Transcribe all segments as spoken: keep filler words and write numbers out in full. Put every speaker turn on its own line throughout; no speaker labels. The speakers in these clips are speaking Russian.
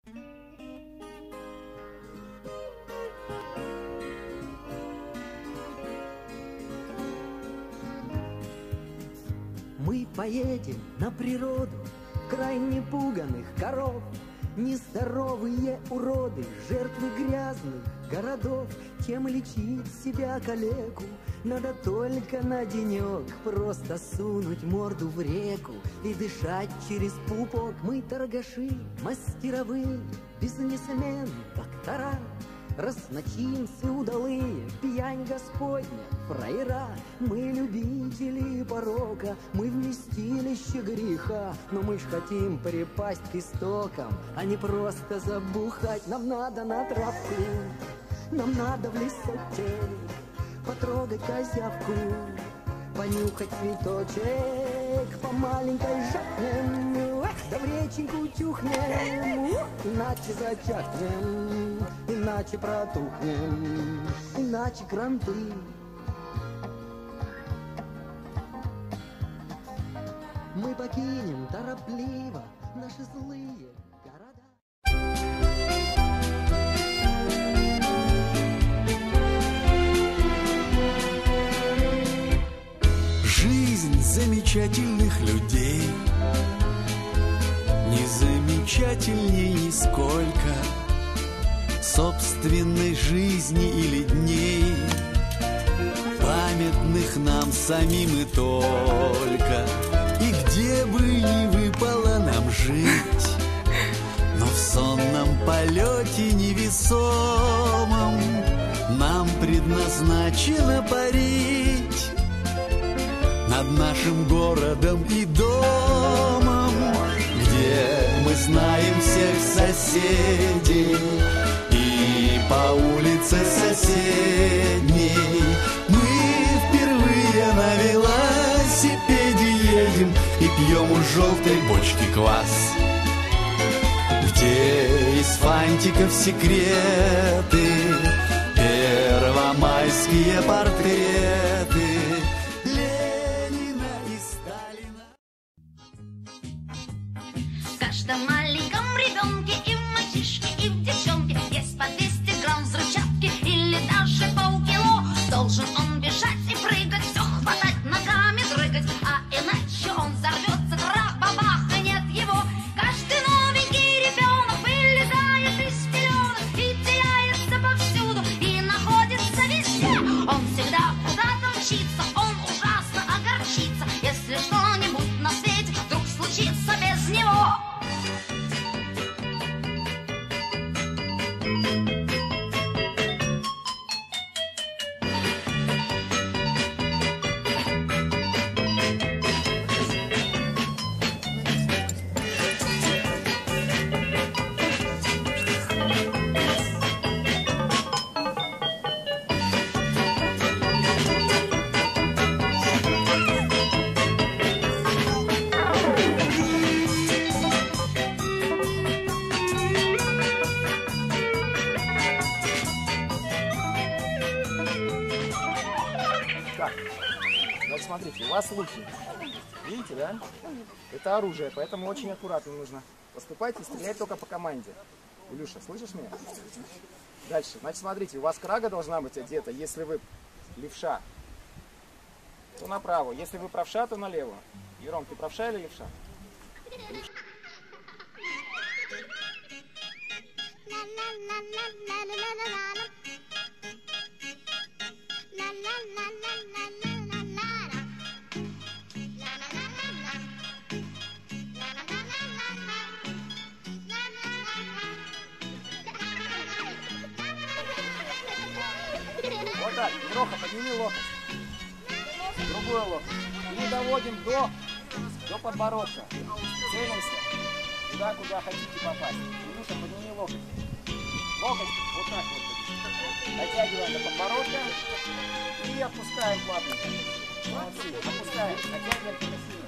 Мы поедем на природу, край непуганых коров, нездоровые уроды, жертвы грязных городов. Чем лечить себя калеку, надо только на денек просто сунуть морду в реку и дышать через пупок. Мы торгаши, мастеровые, бизнесмены, доктора, разночинцы удалые, пьянь Господня, фраера. Мы любители порока, мы вместилище греха, но мы ж хотим припасть к истокам, а не просто забухать. Нам надо на травку, нам надо в лесотек, потрогать козявку, понюхать цветочек, по маленькой жахнем, да в реченьку тюхнем, иначе зачахнем, иначе протухнем, иначе кранты. Мы покинем торопливо наши злые города.
Жизнь замечательных людей не замечательней нисколько собственной жизни или дней, памятных нам самим и только. И где бы ни выпало нам жить, но в сонном полете невесомом нам предназначено парить над нашим городом и домом, где мы знаем всех соседей, и по улице соседней мы впервые на велосипеде едем и пьем у желтой бочки квас, где из фантиков секреты, первомайские портреты Ленина и Сталина.
В каждом маленьком ребенке и в мальчишке, и в девчонке есть по двести грамм взрывчатки или даже полкило. Должен он бежать и прыгать, все хватать, ногами дрыгать, а иначе он взорвется, тра-бабах, и нет его. Каждый новенький ребенок вылезает из пеленок и теряется повсюду, и находится везде. Он всегда куда-то мчится, он ужасно огорчится, если что-нибудь на свете вдруг случится без него.
Так, вот смотрите, у вас луки. Видите, да? Это оружие, поэтому очень аккуратно нужно поступать и стрелять только по команде. Илюша, слышишь меня? Дальше. Значит, смотрите, у вас крага должна быть одета, если вы левша, то направо. Если вы правша, то налево. Ером, ты правша или левша? Левша. Вот так, Мироха, подними локоть. Другой локоть. И доводим до, до подбородка. Целимся туда, куда хотите попасть. Илюша, подними локоть. Локоть вот так вот. Дотягиваем до подбородка и опускаем плавненько. Молодцы. Опускаем, натягиваем красиво.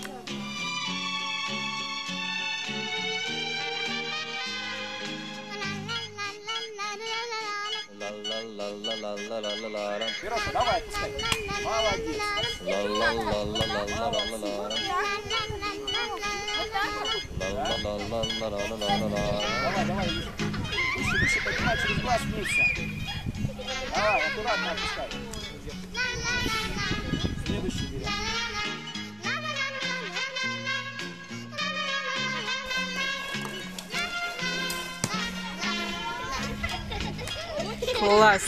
Пирожка, давай, пускай. Молодец. Давай, давай, выше. Выше, выше, поднимай через глаз вниз. Давай, аккуратно опускай. Следующий берем.
Класс!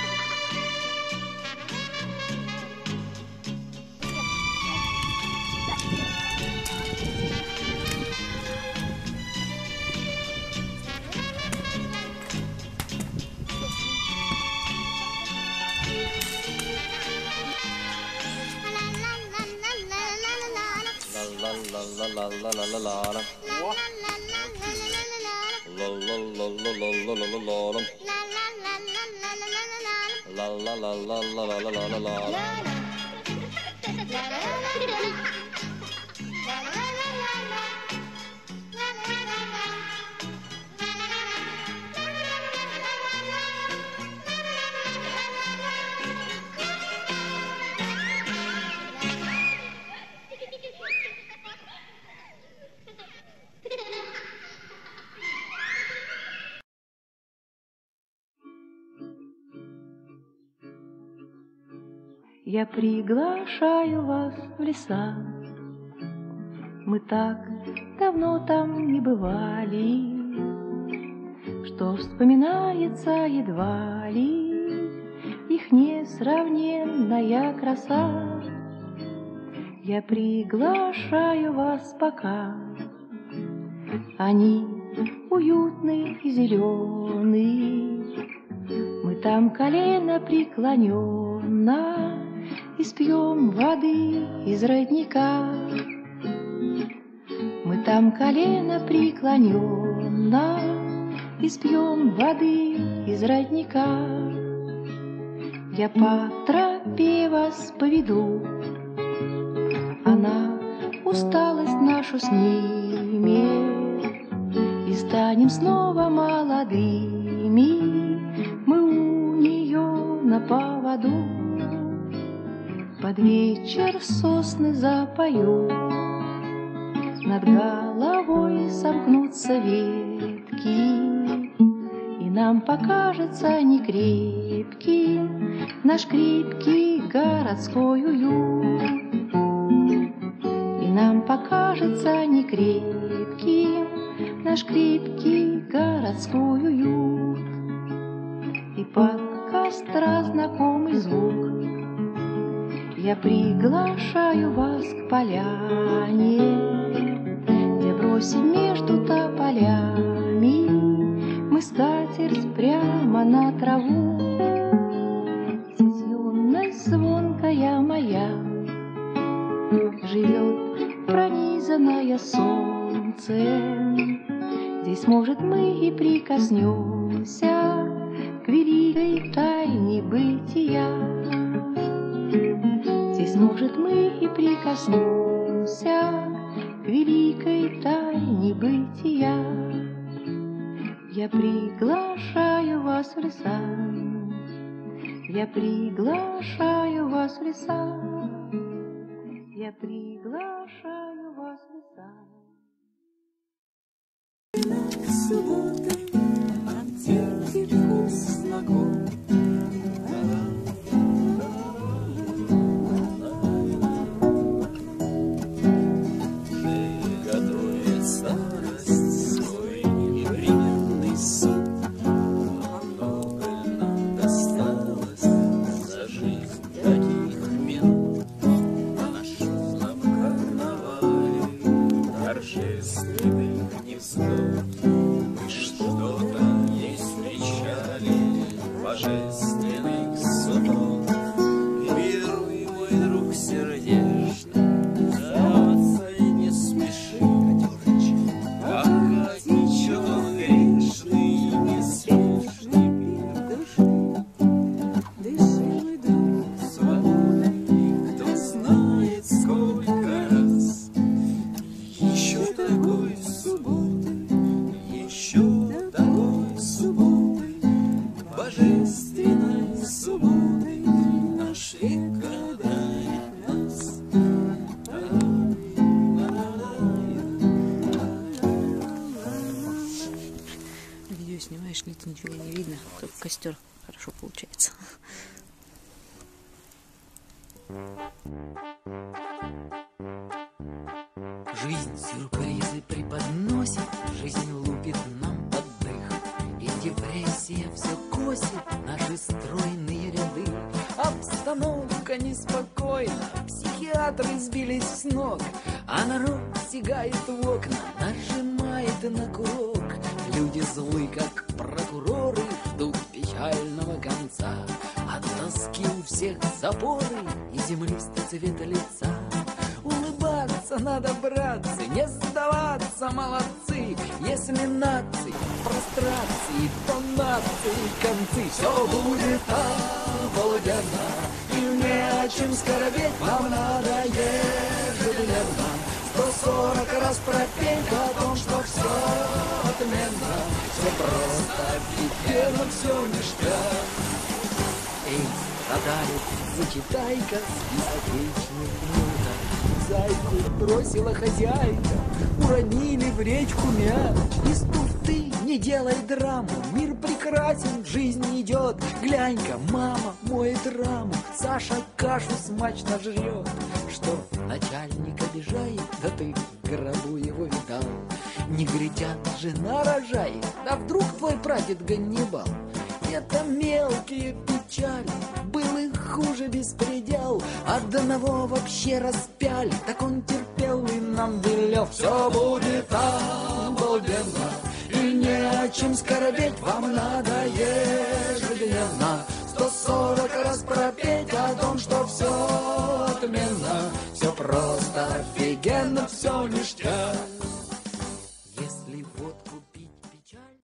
Я приглашаю вас в леса. Мы так давно там не бывали, что вспоминается едва ли их несравненная краса. Я приглашаю вас пока. Они уютны и зелены. Мы там колено преклоненно и спьем воды из родника. Мы там колено преклоненно и спьем воды из родника. Я по тропе вас поведу, она усталость нашу снимет, и станем снова молодыми. Мы у нее на поводу. Под вечер сосны запоют, над головой сомкнутся ветки, и нам покажется некрепким наш крепкий городской уют. И нам покажется некрепким наш крепкий городской уют. И под костра знакомый звук. Я приглашаю вас к поляне, где бросим между тополями мы скатерть прямо на траву. Здесь юность звонкая моя живет, пронизанная солнцем. Здесь, может, мы и прикоснемся к великой тайне бытия. Здесь, может, мы и прикоснемся к великой тайне бытия. Я приглашаю вас в леса, я приглашаю вас в леса, я приглашаю вас в леса.
Субботы, аптеки, вкус знаком.
Знаешь, лиц ничего не видно, только костер хорошо получается.
Жизнь сюрпризы преподносит, жизнь лупит нам под дых, и депрессия все косит наши стройные ряды. Обстановка неспокойна, психиатры сбились с ног, а народ стягает в окна, нажимает на курок. Люди злы, как прокуроры, ждут печального конца. От тоски у всех запоры и землистый цвет лица. Улыбаться надо, братцы, не сдаваться, молодцы. Если нации в прострации, то нации концы. Все будет обалденно, и не о чем скорбеть вам надо ежедневно. Сто сорок раз пропеть о том, что все отменно, все просто офигенно, все ништяк. Эй, страдалец, зачитай-ка список вечных муток. Зайку бросила хозяйка, уронили в речку мяч. Из туфты не делай драму, мир прекрасен, жизнь идет. Глянь-ка, мама моет раму, Саша кашу смачно жрет. Что начальник обижает, да ты в гробу его видал. Негритят жена рожает, да вдруг твой прадед Ганнибал. Это мелкие печали, был их хуже беспредел. Одного вообще распяли, так он терпел и нам велел. Все будет обалденно, и не о чем скорбеть вам надо ежедневно. Сто сорок раз пропеть о том, что все отменно, все просто офигенно, все ништяк. Если вот